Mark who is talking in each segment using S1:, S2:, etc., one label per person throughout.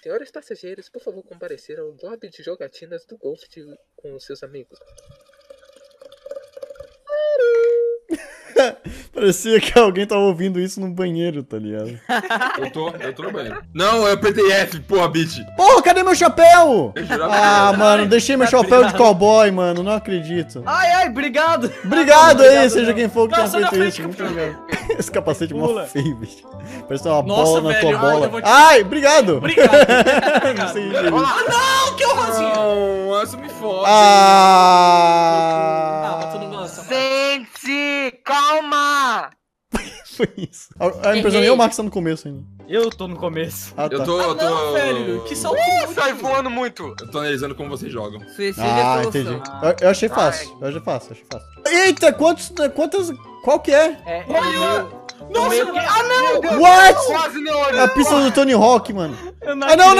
S1: Senhores passageiros, por favor, comparecer ao lobby de jogatinas do Golf com os seus amigos.
S2: Parecia que alguém tava ouvindo isso no banheiro, tá ligado?
S3: Eu tô no banheiro. Não, eu apertei F, porra, bitch.
S2: Porra, cadê meu chapéu?
S3: Eu jurava
S2: Ah,
S3: que-
S2: mano, deixei meu chapéu de cowboy, mano, não acredito.
S4: Ai, obrigado.
S2: Obrigado aí, seja quem for que
S5: Não,
S2: tenha
S5: sai da
S2: feito
S5: frente,
S2: isso. Muito
S5: campeão.
S2: obrigado. Esse capacete é mó
S4: Pula.
S2: feio, bicho. Parece uma
S5: Nossa,
S2: bola na
S5: velho,
S2: tua
S5: eu
S2: bola.
S5: vou te-
S2: Ai, obrigado.
S5: Obrigado.
S2: Não sei dizer.
S5: Não, que horrorzinho.
S3: Não, essa me fode.
S5: Ah, mas
S2: Ah,
S5: tu não gosta.
S6: Gente, calma!
S2: foi isso. A impressão nem o Marcos tá no começo ainda.
S4: Eu tô no começo.
S2: Ah, tá.
S3: Eu tô.
S5: Não, velho, que salto.
S6: Sai voando muito!
S3: Eu tô analisando como vocês jogam.
S6: Suicídio
S2: Ah,
S6: é
S2: entendi.
S6: solução.
S2: Eu achei fácil. Eu achei fácil. Eita, quantas. Qual que é?
S4: É,
S5: Nossa, ah, não.
S2: What?
S6: Quase não olhei!
S2: A pista do Tony Hawk, mano.
S4: eu
S2: Ah, não.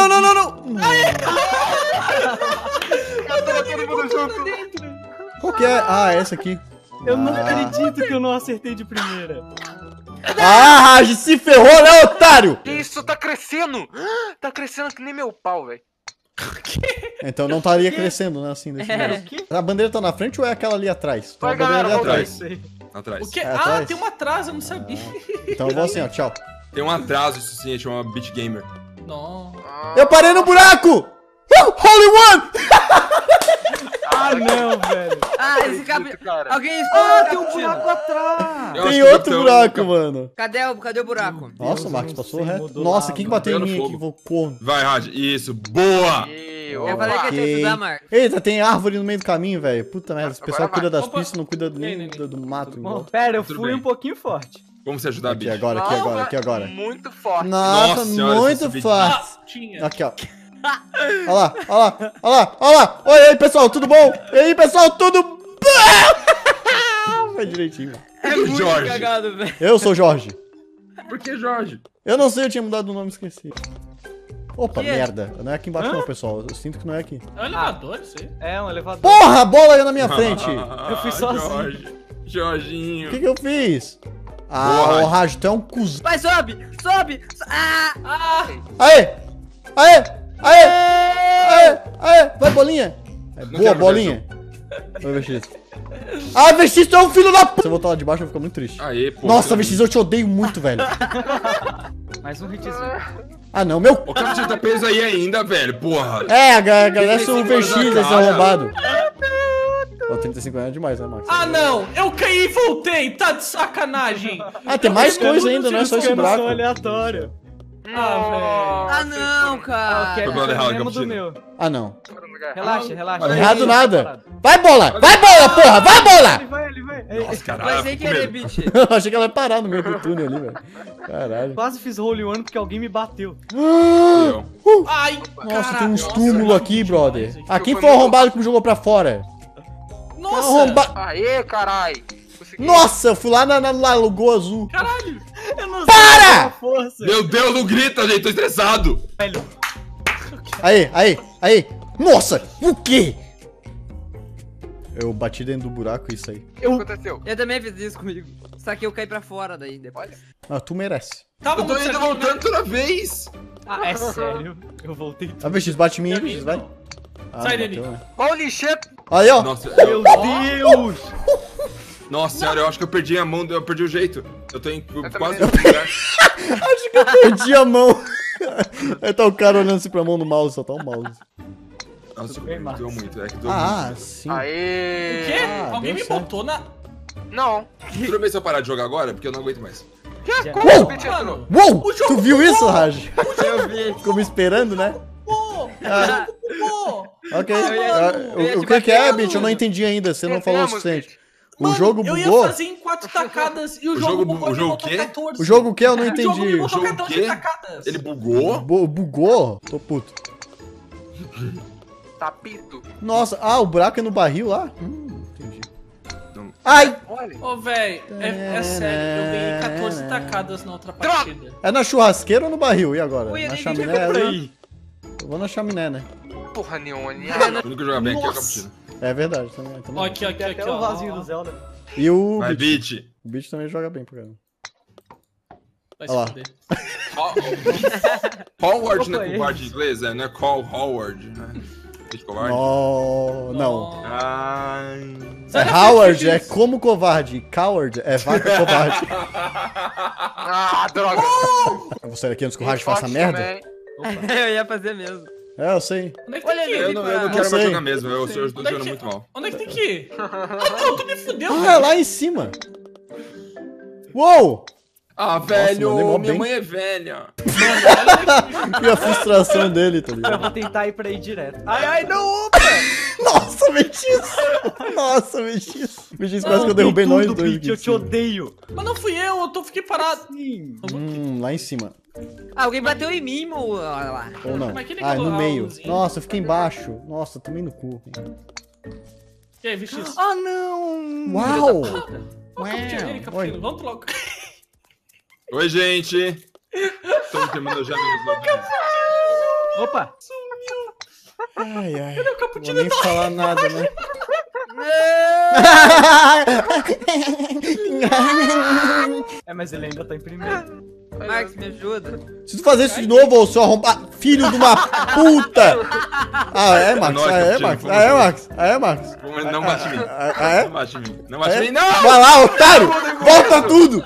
S6: Todo mundo junto!
S2: Qual que é? Ah, essa aqui.
S4: Eu não
S2: Ah.
S4: acredito que eu não acertei de primeira.
S2: Ah, Raj, se ferrou, né, otário?
S6: Que isso, tá crescendo! Tá crescendo que nem meu pau, velho.
S2: Então não estaria crescendo, né, assim, desse jeito. A bandeira tá na frente ou é aquela ali atrás? Então a
S6: Vai,
S2: bandeira
S6: galera,
S2: ali
S6: vamos
S2: atrás.
S4: Sei.
S3: Atrás.
S5: O quê?
S2: É,
S5: Ah,
S2: atrás.
S5: tem uma atrás, eu não sabia.
S2: Então eu vou assim, ó, tchau.
S3: Tem um atraso, isso sim, chama Beat Gamer.
S5: Não.
S2: Eu parei no buraco! Holy One!
S4: Ah, não, velho.
S6: Ah, esse cabelo.
S7: Alguém
S4: Ah,
S7: explodiu
S4: tem um buraco atrás.
S3: Eu acho
S2: Tem
S3: que o
S2: outro
S3: botão-
S2: buraco, mano.
S7: Cadê o buraco?
S2: Nossa,
S4: eu
S2: o Marcos
S4: não
S2: passou
S4: sei,
S2: reto.
S4: mudou
S2: Nossa,
S4: lá,
S2: quem que
S4: mano.
S2: bateu em
S3: Pegando
S2: mim aqui?
S3: fogo.
S2: Vou corno.
S3: Vai, Raj, isso, boa!
S7: Eu falei que ia te
S2: Ok.
S7: ajudar, Marcos.
S2: Eita, tem árvore no meio do caminho, velho. Puta merda, esse pessoal
S6: Agora
S2: cuida das
S5: Opa.
S2: pistas, não cuida nem
S5: Nem.
S2: do mato. em
S4: Bom,
S2: volta.
S4: pera, eu
S3: Tudo
S4: fui
S3: bem.
S4: um pouquinho forte.
S3: Como você ajudar,
S2: Aqui
S3: bitch?
S2: agora, aqui agora, aqui agora.
S6: Muito forte.
S2: Nossa,
S3: Nossa senhora,
S2: muito
S3: esse vídeo-
S2: fácil.
S5: Ah, tinha.
S2: Aqui, ó. Olha lá, olha lá, olha lá, olha lá. Oi, aí, pessoal, tudo bom? E aí, pessoal, tudo... Foi direitinho.
S7: É muito
S3: Jorge.
S7: cagado, velho.
S2: Eu sou Jorge.
S3: Por que, Jorge?
S2: Eu não sei, eu tinha mudado o nome, esqueci. Opa,
S7: Que é?
S2: merda. Não é aqui embaixo não, pessoal. Eu sinto que não é aqui.
S5: É um elevador, isso aí.
S4: É, um elevador.
S2: Porra, a bola aí na minha frente.
S4: Eu fui sozinho.
S3: Jorge. Jorginho.
S2: O que eu fiz? Ah,
S3: Boa,
S2: ô Raj, tu é um cuzão.
S7: Vai, sobe! Ah!
S5: Ah,
S2: Aê! Aê! Aê! Aê! Aê! Vai, bolinha! É boa,
S3: quero
S2: bolinha. Vai, VX. Ah, VX, tu é um filho da p... Se eu voltar lá de baixo, eu vou ficar muito triste.
S3: Aê, pô.
S2: Nossa, VX, eu te odeio muito, velho.
S4: Mais um hitzinho.
S2: Ah, não, meu...
S3: O cara tá preso aí ainda, velho, porra.
S2: É, agradece o
S3: Tem
S2: VX,
S3: que
S2: esse
S3: cara.
S2: arrombado. Ó, 35 anos é demais, né, Max?
S5: ah, não! Eu caí e voltei! Tá de sacanagem!
S2: Ah, tem mais coisa ainda, não é só esse
S4: Escanação
S2: buraco.
S4: aleatório.
S7: Ah, não, cara!
S4: Que é
S3: Foi pro lado errado,
S4: mesmo do
S3: Cappuccino.
S4: meu.
S2: Ah, não.
S4: Relaxa, relaxa.
S2: Não é errado nada. Vai, bola! Vai, bola, porra! Vai, bola!
S4: Ele vai.
S3: Nossa, caralho.
S7: Vai
S3: eu
S7: sem
S3: fico com
S7: querer,
S3: medo.
S7: bicho.
S2: Eu achei que ela ia parar no meio do túnel ali, velho. Caralho.
S4: Quase fiz hole one porque alguém me bateu.
S3: Eu.
S5: Ai,
S2: Nossa, tem uns
S5: caraca,
S2: túmulos
S5: nossa,
S2: aqui,
S5: gente,
S2: brother.
S5: demais
S2: Ah, quem
S6: foi
S2: foi o
S6: muito-
S2: arrombado que me jogou pra fora?
S5: Nossa!
S2: Arromba...
S6: Aê, carai. Consegui.
S2: Nossa, eu fui lá na Lagoa Azul.
S5: Caralho!
S4: Eu não
S2: Para!
S4: sei a força.
S3: Meu Deus, não grita, gente, tô estressado.
S4: Velho.
S2: Aí. Nossa, o quê? Eu bati dentro do buraco e isso aí.
S6: O que aconteceu?
S7: Eu também fiz isso comigo. Só que eu caí pra fora daí depois.
S2: Ah, tu merece.
S5: Tava
S3: Eu tô
S5: muito
S3: indo
S5: certinho,
S3: voltando toda vez.
S4: Ah, é sério? Eu voltei.
S2: Ah, VX, bate em mim aí,
S5: Também
S2: VX, vai.
S5: não.
S2: Ah,
S5: Sai,
S2: não
S5: Dani.
S2: bateu, né?
S6: Holy shit!
S2: Aí, ó.
S3: Nossa,
S4: Meu Deus!
S3: nossa senhora, eu acho que eu perdi a mão, eu perdi o jeito. Eu tô em quase
S6: também.
S3: no lugar.
S2: Perdi a mão. Aí tá o cara olhando assim pra mão no mouse, só tá o mouse.
S3: Nossa,
S4: Tudo bem,
S3: doeu
S4: Marcos.
S3: muito, é que doeu
S2: Ah, sim.
S6: Aê!
S5: O quê?
S2: Ah,
S5: Alguém
S2: deu
S5: me
S2: certo.
S5: botou na...
S6: Não.
S3: muito. Tudo bem se eu parar de jogar agora, porque eu não aguento mais.
S6: Como
S2: Uou!
S6: o bicho entrou?
S5: Mano,
S2: Uou!
S5: O jogo
S2: Tu viu
S5: bugou!
S2: isso, Raj?
S7: Eu vi.
S2: Ficou me esperando, né?
S5: pô!
S2: Ah.
S5: Pô!
S2: Ok.
S7: eu ia-
S2: Ah,
S7: eu ia
S2: o
S7: te
S2: que que é,
S7: bater,
S2: bitch? Eu não entendi ainda, você não falou o
S6: Perdemos,
S2: suficiente.
S6: bitch.
S2: O
S5: Mano,
S2: jogo
S5: eu
S2: bugou?
S5: ia fazer em 4 tacadas e o,
S3: O
S5: jogo
S3: jogo
S5: bugou
S3: o
S5: e me
S3: jogo
S5: botou
S3: quê?
S5: 14.
S2: O jogo o que? Eu não
S5: O jogo me
S2: entendi.
S5: botou
S3: jogo
S5: 14
S3: quê?
S5: tacadas.
S3: Ele bugou?
S2: Bugou? Tô puto.
S6: Tapito.
S2: Nossa, o buraco é no barril lá? Entendi.
S3: Não.
S2: Ai!
S6: Olha.
S5: Ô, véi, é sério, eu ganhei 14 tacadas na outra partida.
S2: É na churrasqueira ou no barril? E agora?
S7: Ui, eu
S2: Na
S7: nem
S2: chaminé
S7: entendi.
S2: ali? Eu vou na chaminé, né?
S6: Porra nenhuma.
S3: O único que joga bem aqui é o
S5: Nossa.
S3: Cappuccino.
S2: É verdade, também.
S5: Ó, aqui,
S4: Tem até o vasinho do Zelda.
S2: E o
S3: Vai,
S2: Beat.
S3: bitch.
S2: O Beat também joga bem, por caramba.
S5: Vai
S2: Olha lá.
S5: se fuder.
S3: Howard não
S4: Opa,
S3: é covarde em inglês, né? Não é call Howard, né? De covarde?
S2: Não.
S3: Ai.
S2: É Howard, é como covarde. Coward é vaca covarde.
S6: Ah, droga.
S2: Eu vou sair aqui antes que o Raj faça
S6: Forte
S2: merda.
S6: também.
S7: Eu ia fazer mesmo.
S2: É, eu sei.
S5: Onde é que tem que
S3: Eu
S5: ir?
S3: não quero
S2: sei.
S3: mais jogar mesmo, eu estou
S5: Onde é
S3: jogando
S5: que-
S3: muito mal.
S5: Onde é que tem que ir? Ah, não, tu me fudeu,
S2: Ah,
S5: velho.
S2: lá em cima. Uou!
S3: Ah,
S2: mandei
S3: velho,
S2: mó
S3: minha
S2: bem.
S3: mãe é velha.
S2: E a frustração dele, tá
S4: Eu
S2: ligado?
S4: vou tentar ir pra aí direto. Ai, não!
S2: Nossa, Metiço! Nossa, Metiço! Metiço, quase que eu derrubei nós
S4: tudo,
S2: dois
S4: Pete,
S2: aqui.
S4: eu
S2: em
S4: te
S2: cima.
S4: odeio.
S5: Mas não fui eu fiquei parado.
S4: Sim.
S2: Lá em cima.
S7: Ah, alguém bateu em mim, mo... Olha lá.
S2: Ou não?
S5: Mas que
S2: Ah,
S5: ligou
S2: no
S5: a
S2: meio.
S5: luzinha?
S2: Nossa, eu fiquei embaixo. Nossa, tomei no cu.
S5: E aí, VX?
S4: Ah, não!
S2: Uau!
S5: Ó, Caputino, Caputino, vamos logo.
S3: Oi, gente. Estamos terminando já meus logins.
S4: Opa!
S2: Ai, ai. Não vou nem falar nada, né?
S4: É, mas ele ainda tá em primeiro.
S7: Max, me ajuda.
S2: Se tu fazer isso de novo, ô seu arrombado. Filho de uma puta! Ah, é, Max?
S3: nóis,
S2: Ah, é,
S3: Caputino,
S2: Max?
S3: vamos
S2: Ah, é,
S3: junto.
S2: Max? Ah, é, Max?
S3: Não bate em mim.
S2: Ah, é?
S3: Não bate em mim. Não bate
S2: É?
S3: em mim, não!
S2: Vai lá, otário! Volta tudo!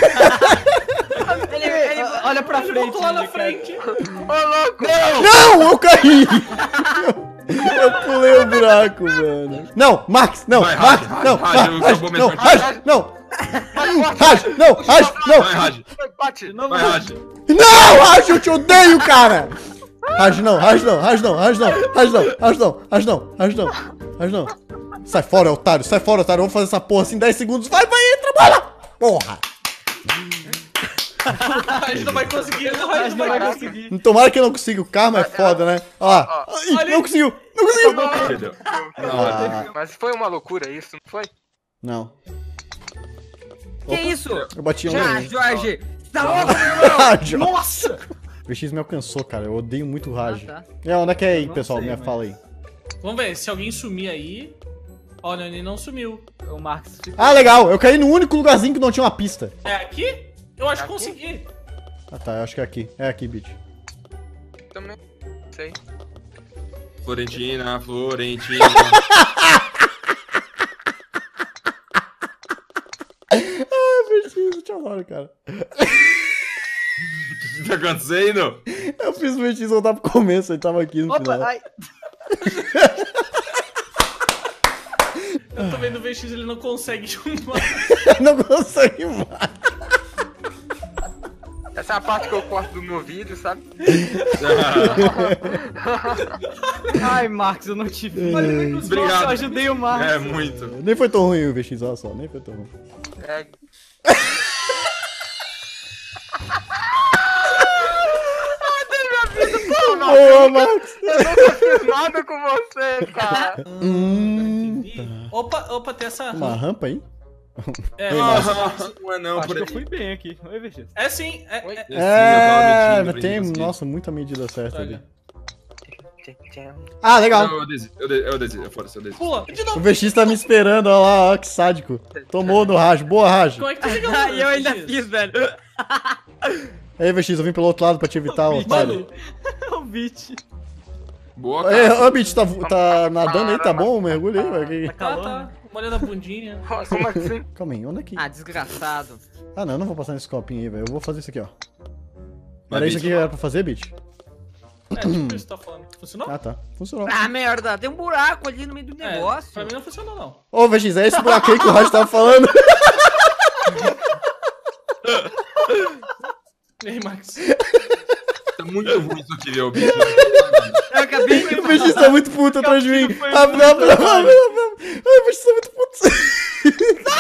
S7: Ele
S4: Olha pra
S5: Ele
S4: frente.
S5: voltou lá na
S4: né, cara?
S5: frente.
S2: Não, eu caí! Eu pulei o buraco, mano. Não, Max, não,
S3: Vai,
S2: Max,
S3: Raj,
S2: não,
S3: Raj,
S2: Raj,
S3: acabou
S2: não,
S3: mesmo.
S2: Raj, não, Raj, não, Raj, não,
S3: Vai, Raj.
S6: Bate.
S3: Vai, Raj.
S2: não, Raj, eu te odeio, cara! Raj não, Raj não, Raj não, Raj não, Raj não, Raj não, Raj não, Raj não, Raj não. Sai fora, otário, vamos fazer essa porra assim em 10 segundos. Vai, entra, bola! Porra!
S5: A gente não vai conseguir, não
S4: Mas não vai
S5: vai
S4: conseguir.
S2: Tomara que eu não consiga, o karma é foda, né? Ó lá. Ih, não conseguiu, não conseguiu!
S3: Perdeu.
S6: Mas foi uma loucura isso, não foi?
S2: Não,
S7: Que isso?
S2: eu bati um
S7: Ah,
S2: aí.
S7: Jorge. Tá louco?
S2: Raj,
S5: Nossa!
S2: o VX me alcançou, cara, eu odeio muito o Raj.
S7: Ah, tá.
S2: É, onde é que é aí,
S4: não
S2: pessoal?
S4: sei,
S2: Me
S4: mas-
S2: fala aí.
S5: Vamos ver, se alguém sumir aí... Ó, o Nani não sumiu.
S4: O Max ficou.
S2: Ah, legal, eu caí no único lugarzinho que não tinha uma pista.
S5: É aqui? Eu acho que consegui.
S2: Ah tá, eu acho que é aqui. É aqui, bitch.
S6: Também. Sei.
S3: Florentina.
S2: VX, te adoro, cara.
S3: O que tá acontecendo?
S2: Eu fiz o VX voltar pro começo, ele tava aqui no
S4: Opa,
S2: final.
S4: ai.
S5: Eu tô vendo o VX, ele não consegue chamar.
S2: Não consegui mais.
S6: Essa é a parte que eu corto do meu vídeo, sabe?
S4: Ai, Max, eu não te vi. Nossa,
S3: Obrigado.
S4: eu ajudei o Max.
S3: É, muito.
S2: Nem foi tão ruim o VX, olha só, nem foi tão ruim.
S6: É.
S2: Boa, Max!
S6: Eu nunca fiz nada com você, cara.
S5: Opa, tem essa...
S2: Uma rampa aí?
S5: É,
S3: Não é não,
S4: Acho
S3: por
S4: que
S3: aí.
S4: eu fui bem aqui. Oi, VX.
S5: é sim, é...
S6: Oi?
S5: é-
S2: É,
S3: Eu tava mentindo,
S2: tem,
S3: pra gente
S2: nossa, muita medida certa ali.
S5: Olha.
S2: Ah, legal.
S3: Não, eu desisto, foda-se, eu desisto.
S5: Pula, de
S2: O
S5: novo.
S2: VX tá me esperando, olha lá, ó, que sádico. Tomou no Raj, boa Raj.
S5: Como é que tu chegou?
S7: E eu ainda
S5: VX?
S7: fiz, velho.
S2: Aí, VX, eu vim pelo outro lado pra te evitar, otário.
S5: Mano,
S4: O Beat.
S3: Boa,
S2: Ei,
S3: cara.
S2: ô, bitch, tá nadando aí, tá bom? Mergulha aí, velho.
S4: Tá calor,
S5: tá.
S4: né?
S5: Molhando a bundinha.
S6: Como assim?
S2: Calma aí, onde é que...
S7: Ah, desgraçado.
S2: Ah, não, eu não vou passar nesse copinho aí, velho. Eu vou fazer isso aqui, ó.
S3: Mas,
S2: Era isso
S3: bitch,
S2: aqui que era pra fazer, bitch?
S5: É, tipo isso que você tá falando. Funcionou?
S2: Ah, tá. Funcionou.
S7: Ah, merda. Tem um buraco ali no meio do
S5: É,
S7: negócio.
S5: pra mim não funcionou, não.
S2: Ô, VX, é esse buraco aí que o Raj tava falando.
S5: E aí, Max?
S3: Tá muito ruim isso aqui, meu bicho.
S7: Eu acabei de...
S2: O VX tá muito puto atrás de mim. Abre. Ai, o VX tá muito puto.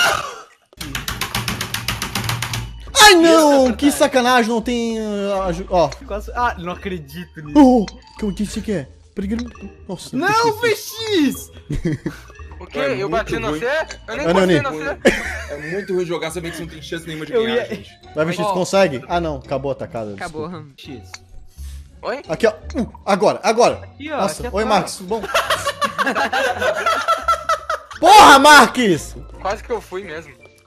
S2: Ai, não! Que sacanagem, não tem... Ó.
S4: Quase... Ah, não acredito nisso.
S2: Oh, que eu disse que é? Nossa.
S4: Não, VX!
S6: O quê?
S3: É
S6: Eu bati
S3: muito
S6: no
S3: ruim.
S6: C? Eu nem
S2: Ah,
S6: bati
S2: não,
S6: no C.
S3: É muito ruim jogar sabendo que você não tem chance nenhuma de
S4: Eu
S3: ganhar,
S4: ia-
S3: gente.
S2: Vai, VX,
S5: Ó.
S2: consegue? Ah, não. Acabou a tacada.
S7: Acabou.
S2: desculpa.
S4: X.
S6: Oi?
S2: Aqui, ó. Agora.
S4: Aqui, ó.
S2: Nossa.
S4: aqui
S2: Oi,
S4: atrás.
S2: Marcos. Tudo bom? Porra, Marques!
S6: Quase que eu fui mesmo.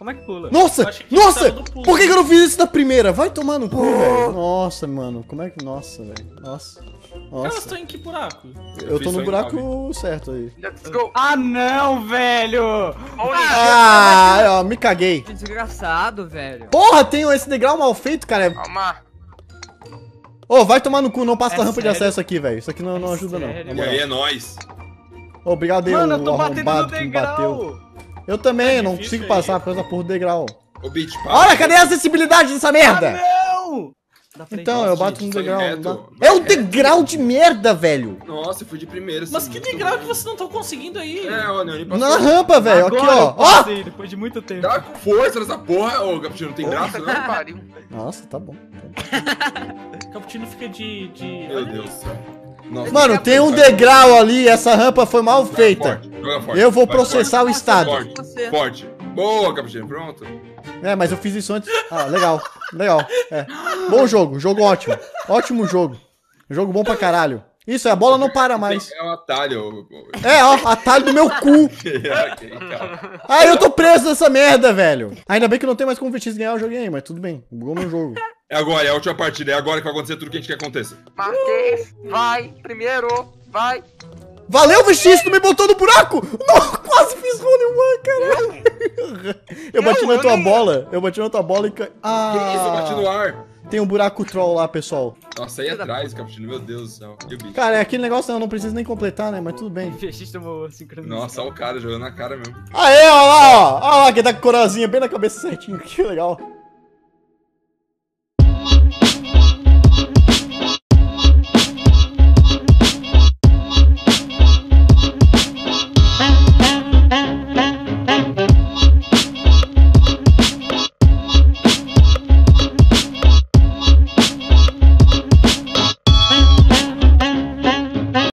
S4: Como é que pula?
S2: Nossa!
S5: Eu achei que
S2: Nossa!
S5: precisava do pulo.
S2: Por que eu não fiz isso da primeira? Vai tomar no cu, velho. Nossa, mano. Como é que... Nossa, velho. Nossa.
S5: Elas
S2: Nossa.
S5: estão em que buraco?
S2: Eu tô
S3: fiz
S2: no
S3: só
S2: buraco certo aí.
S6: Let's go.
S4: Ah, não, velho!
S6: Holy
S2: Ah, ó, me caguei.
S7: Que desgraçado, velho.
S2: Porra, tem esse degrau mal feito, cara.
S6: Calma.
S2: Ô, vai tomar no cu, não passa
S4: É
S2: da rampa de
S4: sério?
S2: acesso aqui, velho. Isso aqui não ajuda, não.
S4: sério?
S2: Na
S3: E
S2: moral.
S3: aí é nóis.
S2: Ô, obrigado aí,
S4: Mano, eu
S2: o
S4: tô batendo no
S2: arrombado que me bateu.
S4: degrau.
S2: Eu também,
S5: É
S2: não
S5: difícil
S2: consigo
S5: aí.
S2: passar por causa da porra do degrau.
S3: Ô, Beat, para.
S2: Olha, cadê a acessibilidade dessa merda?
S4: Não! Dá pra ir.
S2: Então, eu bato no
S3: Gente,
S2: degrau.
S3: vai
S2: não dá.
S3: reto.
S2: É um degrau de merda, velho.
S3: Nossa, eu fui de primeira.
S5: Mas
S3: assim,
S5: que
S3: muito
S5: degrau
S3: bom.
S5: que vocês não estão conseguindo aí?
S3: É, ó, Neoni passou.
S2: Na rampa, velho. Aqui,
S4: Agora eu
S2: ó. Ó!
S4: passei, depois de muito tempo.
S3: Dá com força nessa porra, ô, Capitão, não tem braço,
S6: Puta que
S3: não?
S6: pariu.
S2: Nossa, tá bom.
S5: O Caputino fica de...
S3: Meu Deus do céu. Nossa,
S2: Mano, tem um degrau ali. Essa rampa foi mal
S3: Joga
S2: feita.
S3: forte, joga forte.
S2: Eu vou
S3: Vai,
S2: processar o Estado.
S3: Forte,
S7: Você.
S3: forte. Boa, Capitão, pronto.
S2: É, mas eu fiz isso antes. Ah, legal. Legal. É. Bom jogo. Jogo ótimo. Ótimo jogo. Jogo bom pra caralho. Isso, a bola não para mais.
S3: É um atalho.
S2: É, ó, atalho do meu cu.
S3: Ok, calma.
S2: Ai, eu tô preso nessa merda, velho. Ainda bem que não tem mais como o VX ganhar o jogo aí, mas tudo bem. Bugou meu jogo.
S3: É agora, é a última partida. É agora que vai acontecer tudo que a gente quer que aconteça.
S6: Marquês, vai. Primeiro, vai.
S2: Valeu, VX, tu me botou no buraco! Não, quase fiz hole in one, caralho. Eu bati na tua bola. Eu bati na tua bola e cai.
S3: Que isso, eu bati no
S2: Ah,
S3: ar.
S2: tem um buraco troll lá, pessoal.
S3: Nossa, aí atrás, Capitão, meu Deus do céu. E o bicho?
S2: Cara, é aquele negócio eu não preciso nem completar, né? Mas tudo bem.
S4: O VX tomou sincronização.
S3: Nossa, olha o cara jogando na cara mesmo.
S2: Aê, ó lá, ó. Ó lá, que tá com coroazinha bem na cabeça certinho. Que legal.